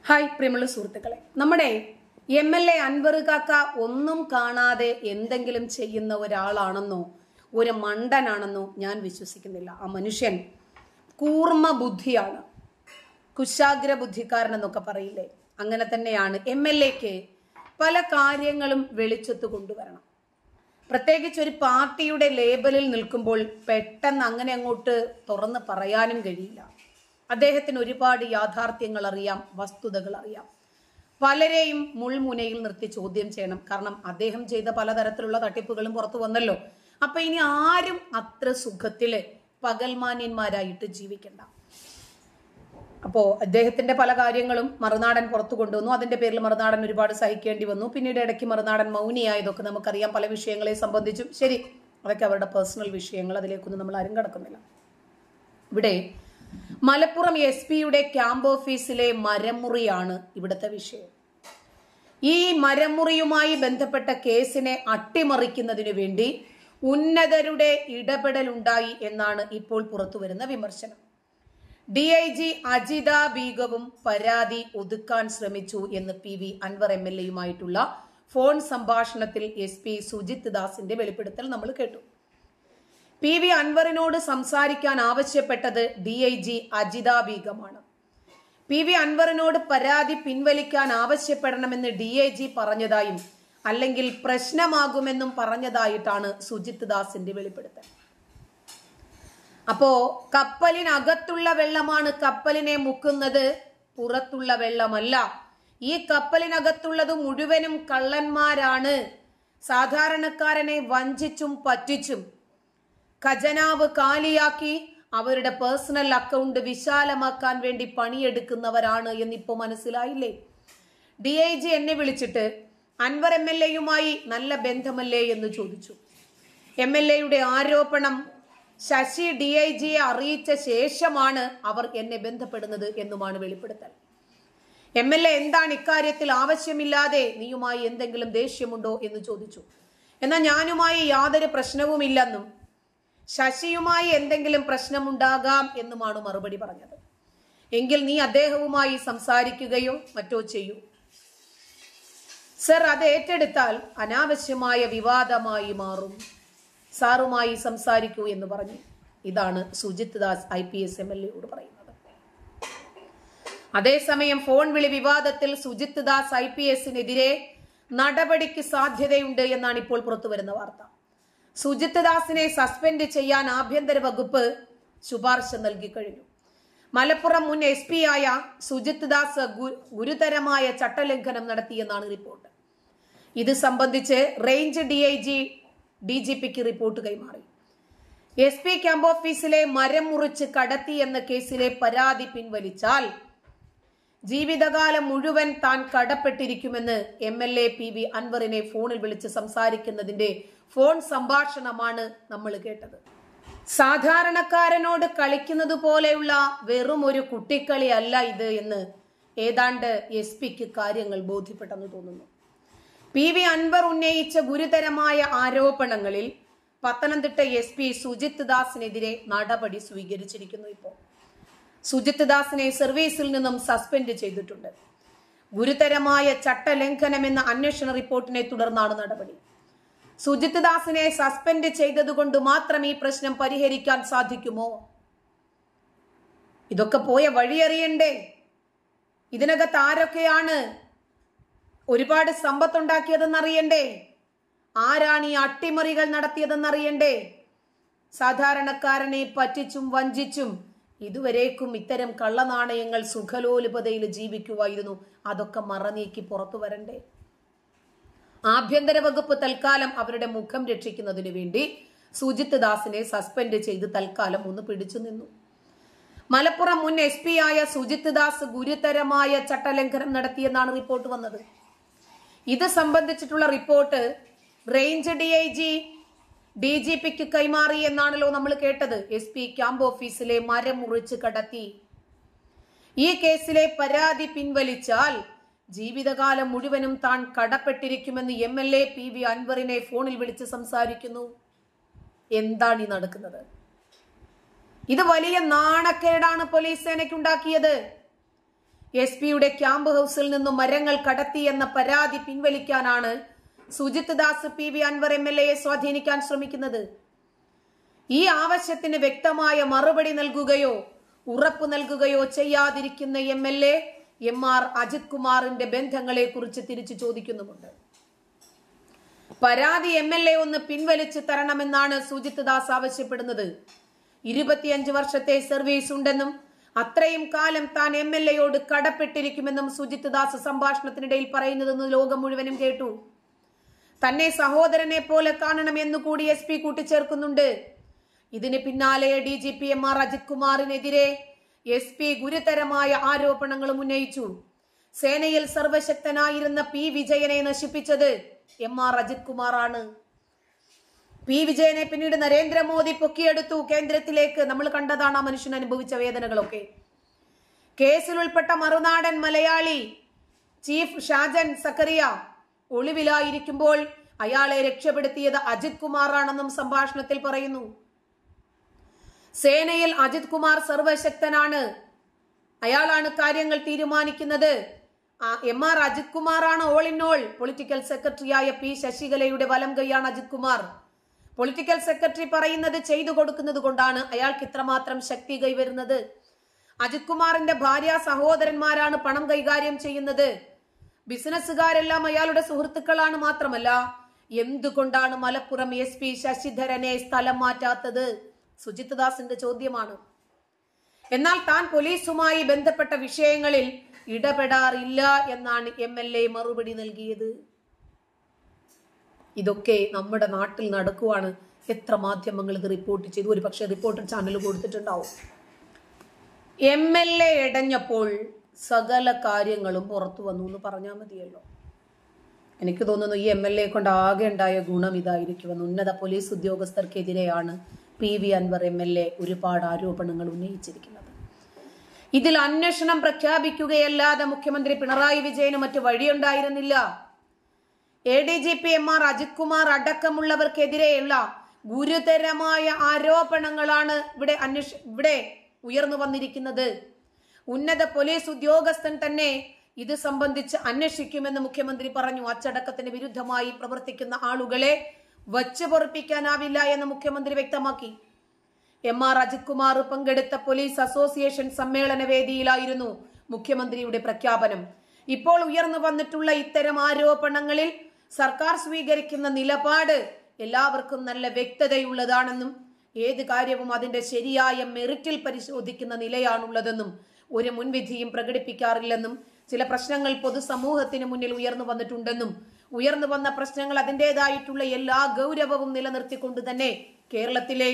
Hi പ്രിയമുള്ള സുഹൃത്തുക്കളെ, നമ്മുടെ MLA അൻവർ കാക്ക ഒന്നും കാണാതെ എന്തെങ്കിലും ചെയ്യുന്ന ഒരാളാണെന്നോ ഒരു മണ്ടനാണെന്നോ ഞാൻ വിശ്വസിക്കുന്നില്ല. ആ മനുഷ്യൻ കൂർമ്മ ബുദ്ധിയാണ്, കുശാഗ്ര ബുദ്ധിക്കാരനെന്നൊക്കെ പറയില്ലേ, അങ്ങനെ തന്നെയാണ്. MLAക്ക് പല കാര്യങ്ങളും വെളിച്ചത്ത് കൊണ്ടുവരണം. പ്രത്യേകിച്ച് ഒരു പാർട്ടിയുടെ ലേബലിൽ നിൽക്കുമ്പോൾ പെട്ടെന്ന് അങ്ങനെ അങ്ങോട്ട് തുറന്ന് പറയാനും കഴിയില്ല. അദ്ദേഹത്തിന് ഒരുപാട് യാഥാർത്ഥ്യങ്ങൾ അറിയാം, വസ്തുതകൾ അറിയാം. പലരെയും മുൾമുനയിൽ നിർത്തി ചോദ്യം ചെയ്യണം. കാരണം അദ്ദേഹം ചെയ്ത പലതരത്തിലുള്ള തട്ടിപ്പുകളും പുറത്തു വന്നല്ലോ. അപ്പൊ ഇനി ആരും അത്ര സുഖത്തില് പകൽമാന്യന്മാരായിട്ട് ജീവിക്കണ്ട. അപ്പോ അദ്ദേഹത്തിന്റെ പല കാര്യങ്ങളും മറുനാടൻ പുറത്തു കൊണ്ടുവന്നു. അതിന്റെ പേരിൽ മറുനാടൻ ഒരുപാട് സഹിക്കേണ്ടി വന്നു. പിന്നീട് ഇടയ്ക്ക് മറുനാടൻ മൗനിയായതൊക്കെ നമുക്കറിയാം, പല വിഷയങ്ങളെ സംബന്ധിച്ചും. ശരി, അതൊക്കെ അവരുടെ പേഴ്സണൽ വിഷയങ്ങൾ, അതിലേക്കൊന്നും നമ്മൾ ആരും കടക്കുന്നില്ല. ഇവിടെ മലപ്പുറം SP-യുടെ ക്യാമ്പ് ഓഫീസിലെ മരമുറിയാണ് ഇവിടുത്തെ വിഷയം. ഈ മരമുറിയുമായി ബന്ധപ്പെട്ട കേസിനെ അട്ടിമറിക്കുന്നതിനു വേണ്ടി ഉന്നതരുടെ ഇടപെടൽ ഉണ്ടായി എന്നാണ് ഇപ്പോൾ പുറത്തു വരുന്ന വിമർശനം. DIG അജിത ബീഗവും പരാതി ഒതുക്കാൻ ശ്രമിച്ചു എന്ന് PV അൻവർ MLA-യുമായിട്ടുള്ള ഫോൺ സംഭാഷണത്തിൽ SP സുജിത് ദാസിന്റെ വെളിപ്പെടുത്തൽ നമ്മൾ കേട്ടു. PV അൻവറിനോട് സംസാരിക്കാൻ ആവശ്യപ്പെട്ടത് DIG അജിത ബീഗമാണ്. PV അൻവറിനോട് പരാതി പിൻവലിക്കാൻ ആവശ്യപ്പെടണമെന്ന് DIG പറഞ്ഞതായും അല്ലെങ്കിൽ പ്രശ്നമാകുമെന്നും പറഞ്ഞതായിട്ടാണ് സുജിത് ദാസിന്റെ വെളിപ്പെടുത്തൽ. അപ്പോ കപ്പലിനകത്തുള്ള വെള്ളമാണ് കപ്പലിനെ മുക്കുന്നത്, പുറത്തുള്ള വെള്ളമല്ല. ഈ കപ്പലിനകത്തുള്ളത് മുഴുവനും കള്ളന്മാരാണ്. സാധാരണക്കാരനെ വഞ്ചിച്ചും പറ്റിച്ചും ഖജനാവ് കാലിയാക്കി അവരുടെ പേഴ്സണൽ അക്കൗണ്ട് വിശാലമാക്കാൻ വേണ്ടി പണിയെടുക്കുന്നവരാണ് എന്നിപ്പോ മനസ്സിലായില്ലേ? DIG എന്നെ വിളിച്ചിട്ട് അൻവർ MLA-യുമായി നല്ല ബന്ധമല്ലേ എന്ന് ചോദിച്ചു. MLA-യുടെ ആരോപണം ശശി DIG-യെ അറിയിച്ച ശേഷമാണ് അവർ എന്നെ ബന്ധപ്പെടുന്നത് എന്നുമാണ് വെളിപ്പെടുത്തൽ. MLA എന്താണ് ഇക്കാര്യത്തിൽ ആവശ്യമില്ലാതെ നീയുമായി എന്തെങ്കിലും ദേഷ്യമുണ്ടോ എന്ന് ചോദിച്ചു. എന്നാൽ ഞാനുമായി യാതൊരു പ്രശ്നവുമില്ലെന്നും ശശിയുമായി എന്തെങ്കിലും പ്രശ്നമുണ്ടാകാം എന്നുമാണ് മറുപടി പറഞ്ഞത്. എങ്കിൽ നീ അദ്ദേഹവുമായി സംസാരിക്കുകയോ മറ്റോ ചെയ്യൂ. സർ, അത് ഏറ്റെടുത്താൽ അനാവശ്യമായ വിവാദമായി മാറും. സാറുമായി സംസാരിക്കൂ എന്ന് പറഞ്ഞു. ഇതാണ് സുജിത് ദാസ് IPS MLA-യോട് പറയുന്നത്. അതേസമയം ഫോൺ വിളി വിവാദത്തിൽ സുജിത് ദാസ് IPS-നെതിരെ നടപടിക്ക് സാധ്യതയുണ്ട് എന്നാണ് ഇപ്പോൾ പുറത്തു വരുന്ന വാർത്ത. സുജിത് ദാസിനെ സസ്പെൻഡ് ചെയ്യാൻ ആഭ്യന്തര വകുപ്പ് ശുപാർശ നൽകി കഴിഞ്ഞു. മലപ്പുറം മുൻ SP-യായ സുജിത് ദാസ് ഗുരുതരമായ ചട്ടലംഘനം നടത്തിയെന്നാണ് റിപ്പോർട്ട്. ഇത് സംബന്ധിച്ച് റേഞ്ച് DIG DGP-ക്ക് റിപ്പോർട്ട് കൈമാറി. SP ക്യാമ്പ് ഓഫീസിലെ മരം മുറിച്ച് കടത്തി എന്ന കേസിലെ പരാതി പിൻവലിച്ചാൽ ജീവിതകാലം മുഴുവൻ താൻ കടപ്പെട്ടിരിക്കുമെന്ന് MLA PV അൻവറിനെ ഫോണിൽ വിളിച്ച് സംസാരിക്കുന്നതിന്റെ ഫോൺ സംഭാഷണമാണ് നമ്മൾ കേട്ടത്. സാധാരണക്കാരനോട് കളിക്കുന്നത് പോലെയുള്ള വെറും ഒരു കുട്ടിക്കളി അല്ല ഇത് എന്ന് ഏതാണ്ട് SP-ക്ക് കാര്യങ്ങൾ ബോധ്യപ്പെട്ടെന്ന് തോന്നുന്നു. PV അൻവർ ഉന്നയിച്ച ഗുരുതരമായ ആരോപണങ്ങളിൽ പത്തനംതിട്ട SP സുജിത് ദാസിനെതിരെ നടപടി സ്വീകരിച്ചിരിക്കുന്നു. ഇപ്പോൾ സുജിത് ദാസിനെ സർവീസിൽ നിന്നും സസ്പെൻഡ് ചെയ്തിട്ടുണ്ട്. ഗുരുതരമായ ചട്ടലംഘനം എന്ന അന്വേഷണ റിപ്പോർട്ടിനെ തുടർന്നാണ് നടപടി. സുജിത് ദാസിനെ സസ്പെൻഡ് ചെയ്തതുകൊണ്ട് മാത്രം ഈ പ്രശ്നം പരിഹരിക്കാൻ സാധിക്കുമോ? ഇതൊക്കെ പോയ വഴിയറിയണ്ടേ? ഇതിനകത്ത് ആരൊക്കെയാണ് ഒരുപാട് സമ്പത്തുണ്ടാക്കിയതെന്നറിയണ്ടേ? ആരാണ് ഈ അട്ടിമറികൾ നടത്തിയതെന്നറിയണ്ടേ? സാധാരണക്കാരനെ പറ്റിച്ചും വഞ്ചിച്ചും ഇതുവരേക്കും ഇത്തരം കള്ളനാണയങ്ങൾ സുഖലോലുപതയിൽ ജീവിക്കുമായിരുന്നു. അതൊക്കെ മറനീക്കി പുറത്തു വരണ്ടേ? ആഭ്യന്തര വകുപ്പ് തൽക്കാലം അവരുടെ മുഖം രക്ഷിക്കുന്നതിന് വേണ്ടി സുജിത് ദാസിനെ സസ്പെൻഡ് ചെയ്ത് തൽക്കാലം ഒന്ന് പിടിച്ചു നിന്നു. മലപ്പുറം മുൻ SP-യായ സുജിത് ദാസ് ഗുരുതരമായ ചട്ടലംഘനം നടത്തിയെന്നാണ് റിപ്പോർട്ട് വന്നത്. ഇത് സംബന്ധിച്ചിട്ടുള്ള റിപ്പോർട്ട് റേഞ്ച് DIG DGP-ക്ക് കൈമാറി എന്നാണല്ലോ നമ്മൾ കേട്ടത്. SP ക്യാമ്പ് ഓഫീസിലെ മരം മുറിച്ച് കടത്തി. ഈ കേസിലെ പരാതി പിൻവലിച്ചാൽ ജീവിതകാലം മുഴുവനും താൻ കടപ്പെട്ടിരിക്കുമെന്ന് MLA PV അൻവറിനെ ഫോണിൽ വിളിച്ച് സംസാരിക്കുന്നു. എന്താണ് ഈ നടക്കുന്നത്? ഇത് വലിയ നാണക്കേടാണ് പോലീസ് സേനയ്ക്കുണ്ടാക്കിയത്. SP-യുടെ ക്യാമ്പ് ഹൌസിൽ നിന്നും മരങ്ങൾ കടത്തിയെന്ന പരാതി പിൻവലിക്കാനാണ് സുജിത് ദാസ് PV അൻവർ MLA-യെ സ്വാധീനിക്കാൻ ശ്രമിക്കുന്നത്. ഈ ആവശ്യത്തിന് വ്യക്തമായ മറുപടി നൽകുകയോ ഉറപ്പ് നൽകുകയോ ചെയ്യാതിരിക്കുന്ന MLA MR അജിത് കുമാറിന്റെ ബന്ധങ്ങളെ കുറിച്ച് തിരിച്ചു ചോദിക്കുന്നുമുണ്ട്. പരാതി MLA ഒന്ന് പിൻവലിച്ച് തരണമെന്നാണ് സുജിത് ദാസ് ആവശ്യപ്പെടുന്നത്. 25 വർഷത്തെ സർവീസ് ഉണ്ടെന്നും അത്രയും കാലം താൻ MLA-യോട് കടപ്പെട്ടിരിക്കുമെന്നും സുജിത് ദാസ് സംഭാഷണത്തിനിടയിൽ പറയുന്നതെന്ന് ലോകം മുഴുവനും കേട്ടു. തന്നെ സഹോദരനെ പോലെ കാണണമെന്നു കൂടി SP കൂട്ടിച്ചേർക്കുന്നുണ്ട്. ഇതിന് പിന്നാലെ DGP MR അജിത് കുമാറിനെതിരെ SP ഗുരുതരമായ ആരോപണങ്ങളും ഉന്നയിച്ചു. സേനയിൽ സർവശക്തനായിരുന്ന P വിജയനെ നശിപ്പിച്ചത് MR അജിത് കുമാറാണ്. P വിജയനെ പിന്നീട് നരേന്ദ്രമോദി പൊക്കിയെടുത്തു കേന്ദ്രത്തിലേക്ക്. നമ്മൾ കണ്ടതാണ് ആ മനുഷ്യൻ അനുഭവിച്ച വേദനകളൊക്കെ. കേസിൽ ഉൾപ്പെട്ട മറുനാടൻ മലയാളി ചീഫ് ഷാജൻ സക്കറിയ ഒളിവിലായിരിക്കുമ്പോൾ അയാളെ രക്ഷപ്പെടുത്തിയത് അജിത് കുമാറാണെന്നും സംഭാഷണത്തിൽ പറയുന്നു. സേനയിൽ അജിത് കുമാർ സർവശക്തനാണ്. അയാളാണ് കാര്യങ്ങൾ തീരുമാനിക്കുന്നത്. MR അജിത് കുമാറാണ് ഓൾ ഇൻ ഓൾ. പൊളിറ്റിക്കൽ സെക്രട്ടറിയായ P ശശികലയുടെ വലം കൈയാണ് അജിത് കുമാർ. പൊളിറ്റിക്കൽ സെക്രട്ടറി പറയുന്നത് ചെയ്തു കൊടുക്കുന്നത് കൊണ്ടാണ് അയാൾക്ക് ഇത്രമാത്രം ശക്തി കൈവരുന്നത്. അജിത് കുമാറിന്റെ ഭാര്യ സഹോദരന്മാരാണ് പണം കൈകാര്യം ചെയ്യുന്നത്. ബിസിനസ്സുകാരെല്ലാം അയാളുടെ സുഹൃത്തുക്കളാണ്. മാത്രമല്ല, എന്തുകൊണ്ടാണ് മലപ്പുറം SP ശശിധരനെ സ്ഥലം മാറ്റാത്തത്? സുജിത് ദാസിന്റെ ചോദ്യമാണ്. എന്നാൽ താൻ പോലീസുമായി ബന്ധപ്പെട്ട വിഷയങ്ങളിൽ ഇടപെടാറില്ല എന്നാണ് MLA മറുപടി നൽകിയത്. ഇതൊക്കെ നമ്മുടെ നാട്ടിൽ നടക്കുവാണ്. എത്ര മാധ്യമങ്ങൾ ഇത് റിപ്പോർട്ട് ചെയ്തു? ഒരു പക്ഷേ റിപ്പോർട്ടർ ചാനൽ കൊടുത്തിട്ടുണ്ടാവും. MLA ഇടഞ്ഞപ്പോൾ സകല കാര്യങ്ങളും പുറത്തു വന്നു എന്ന് പറഞ്ഞാൽ മതിയല്ലോ. എനിക്ക് തോന്നുന്നു ഈ MLA കൊണ്ട് ആകെ ഉണ്ടായ ഗുണം ഇതായിരിക്കുമെന്ന്. ഉന്നത പോലീസ് ഉദ്യോഗസ്ഥർക്കെതിരെയാണ് PV അൻവർ MLA ഒരുപാട് ആരോപണങ്ങൾ ഉന്നയിച്ചിരിക്കുന്നത്. ഇതിൽ അന്വേഷണം പ്രഖ്യാപിക്കുകയല്ലാതെ മുഖ്യമന്ത്രി പിണറായി വിജയന് മറ്റു വഴിയുണ്ടായിരുന്നില്ല. ADGP MR അജിത് കുമാർ അടക്കമുള്ളവർക്കെതിരെയുള്ള ഗുരുതരമായ ആരോപണങ്ങളാണ് ഇവിടെ ഉയർന്നു വന്നിരിക്കുന്നത്. ഉന്നത പോലീസ് ഉദ്യോഗസ്ഥൻ തന്നെ ഇത് സംബന്ധിച്ച് അന്വേഷിക്കുമെന്ന് മുഖ്യമന്ത്രി പറഞ്ഞു. അച്ചടക്കത്തിന് വിരുദ്ധമായി പ്രവർത്തിക്കുന്ന ആളുകളെ വച്ചു പൊറുപ്പിക്കാനാവില്ല എന്ന് മുഖ്യമന്ത്രി വ്യക്തമാക്കി. MR അജിത് കുമാർ പങ്കെടുത്ത പോലീസ് അസോസിയേഷൻ സമ്മേളന വേദിയിലായിരുന്നു മുഖ്യമന്ത്രിയുടെ പ്രഖ്യാപനം. ഇപ്പോൾ ഉയർന്നു വന്നിട്ടുള്ള ഇത്തരം ആരോപണങ്ങളിൽ സർക്കാർ സ്വീകരിക്കുന്ന നിലപാട് എല്ലാവർക്കും നല്ല വ്യക്തതയുള്ളതാണെന്നും ഏത് കാര്യവും അതിന്റെ ശരിയായ മെറിറ്റിൽ പരിശോധിക്കുന്ന നിലയാണുള്ളതെന്നും ഒരു മുൻവിധിയും പ്രകടിപ്പിക്കാറില്ലെന്നും ചില പ്രശ്നങ്ങൾ പൊതുസമൂഹത്തിന് മുന്നിൽ ഉയർന്നു വന്നിട്ടുണ്ടെന്നും ഉയർന്നു വന്ന പ്രശ്നങ്ങൾ അതിൻ്റെതായിട്ടുള്ള എല്ലാ ഗൗരവവും നിലനിർത്തിക്കൊണ്ട് തന്നെ കേരളത്തിലെ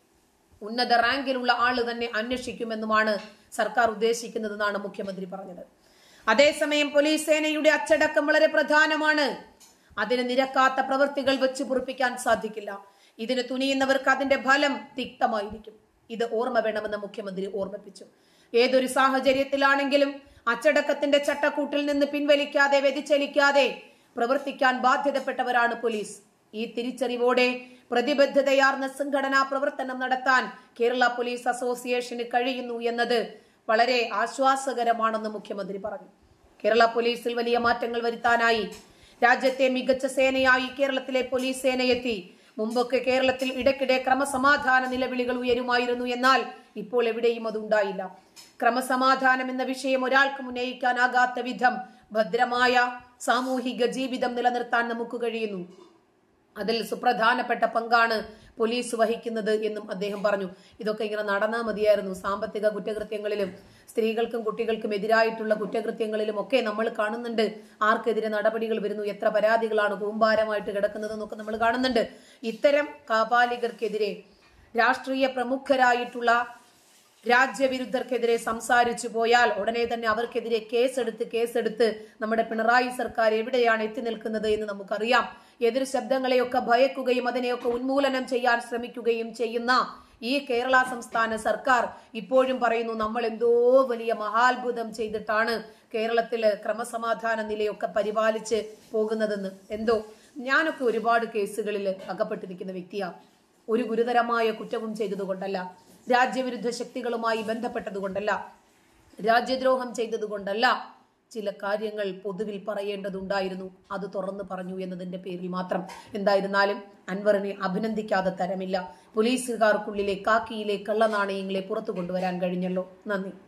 ഉന്നത റാങ്കിലുള്ള ആള് തന്നെ അന്വേഷിക്കുമെന്നുമാണ് സർക്കാർ ഉദ്ദേശിക്കുന്നതെന്നാണ് മുഖ്യമന്ത്രി പറഞ്ഞത്. അതേസമയം പോലീസ് സേനയുടെ അച്ചടക്കം വളരെ പ്രധാനമാണ്. അതിന് നിരക്കാത്ത പ്രവൃത്തികൾ വെച്ച് പൊറുപ്പിക്കാൻ സാധിക്കില്ല. ഇതിന് തുനിയുന്നവർക്ക് അതിന്റെ ഫലം തിക്തമായിരിക്കും. ഇത് ഓർമ്മ വേണമെന്ന് മുഖ്യമന്ത്രി ഓർമ്മിപ്പിച്ചു. ഏതൊരു സാഹചര്യത്തിലാണെങ്കിലും അച്ചടക്കത്തിന്റെ ചട്ടക്കൂട്ടിൽ നിന്ന് പിൻവലിക്കാതെ വ്യതിചലിക്കാതെ പ്രവർത്തിക്കാൻ ബാധ്യതപ്പെട്ടവരാണ് പോലീസ്. ഈ തിരിച്ചറിവോടെ പ്രതിബദ്ധതയാർന്ന സംഘടനാ പ്രവർത്തനം നടത്താൻ കേരള പോലീസ് അസോസിയേഷന് കഴിയുന്നു എന്നത് വളരെ ആശ്വാസകരമാണെന്ന് മുഖ്യമന്ത്രി പറഞ്ഞു. കേരള പോലീസിൽ വലിയ മാറ്റങ്ങൾ വരുത്താനായി രാജ്യത്തെ മികച്ച സേനയായി കേരളത്തിലെ പോലീസ് സേനയെത്തി. മുമ്പൊക്കെ കേരളത്തിൽ ഇടയ്ക്കിടെ ക്രമസമാധാന നിലവിളികൾ ഉയരുമായിരുന്നു. എന്നാൽ ഇപ്പോൾ എവിടെയും അതുണ്ടായില്ല. ക്രമസമാധാനം എന്ന വിഷയം ഒരാൾക്കും ഉന്നയിക്കാനാകാത്ത വിധം ഭദ്രമായ സാമൂഹിക ജീവിതം നിലനിർത്താൻ നമുക്ക് കഴിയുന്നു. അതിൽ സുപ്രധാനപ്പെട്ട പങ്കാണ് പോലീസ് വഹിക്കുന്നത് എന്നും അദ്ദേഹം പറഞ്ഞു. ഇതൊക്കെ ഇങ്ങനെ നടന്നാൽ മതിയായിരുന്നു. സാമ്പത്തിക കുറ്റകൃത്യങ്ങളിലും സ്ത്രീകൾക്കും കുട്ടികൾക്കും എതിരായിട്ടുള്ള കുറ്റകൃത്യങ്ങളിലും ഒക്കെ നമ്മൾ കാണുന്നുണ്ട് ആർക്കെതിരെ നടപടികൾ വരുന്നു, എത്ര പരാതികളാണ് കൂമ്പാരമായിട്ട് കിടക്കുന്നതെന്നൊക്കെ നമ്മൾ കാണുന്നുണ്ട്. ഇത്തരം കാപാലികർക്കെതിരെ രാഷ്ട്രീയ പ്രമുഖരായിട്ടുള്ള രാജ്യവിരുദ്ധർക്കെതിരെ സംസാരിച്ചു പോയാൽ ഉടനെ തന്നെ അവർക്കെതിരെ കേസെടുത്ത് നമ്മുടെ പിണറായി സർക്കാർ എവിടെയാണ് എത്തി നിൽക്കുന്നത് എന്ന് നമുക്കറിയാം. എതിർ ശബ്ദങ്ങളെയൊക്കെ ഭയക്കുകയും അതിനെയൊക്കെ ഉന്മൂലനം ചെയ്യാൻ ശ്രമിക്കുകയും ചെയ്യുന്ന ഈ കേരള സംസ്ഥാന സർക്കാർ ഇപ്പോഴും പറയുന്നു നമ്മൾ എന്തോ വലിയ മഹാത്ഭുതം ചെയ്തിട്ടാണ് കേരളത്തില് ക്രമസമാധാന നിലയൊക്കെ പരിപാലിച്ച് പോകുന്നതെന്ന്. എന്തോ ഞാനൊക്കെ ഒരുപാട് കേസുകളിൽ അകപ്പെട്ടിരിക്കുന്ന വ്യക്തിയാണ്. ഒരു ഗുരുതരമായ കുറ്റവും ചെയ്തതുകൊണ്ടല്ല, രാജ്യവിരുദ്ധ ശക്തികളുമായി ബന്ധപ്പെട്ടതുകൊണ്ടല്ല, രാജ്യദ്രോഹം ചെയ്തതുകൊണ്ടല്ല, ചില കാര്യങ്ങൾ പൊതുവിൽ പറയേണ്ടതുണ്ടായിരുന്നു, അത് തുറന്നു പറഞ്ഞു എന്നതിന്റെ പേരിൽ മാത്രം. എന്തായിരുന്നാലും അൻവറിനെ അഭിനന്ദിക്കാതെ തരമില്ല. പോലീസുകാർക്കുള്ളിലെ കാക്കിയിലെ കള്ളനാണയങ്ങളെ പുറത്തു കൊണ്ടുവരാൻ കഴിഞ്ഞല്ലോ. നന്ദി.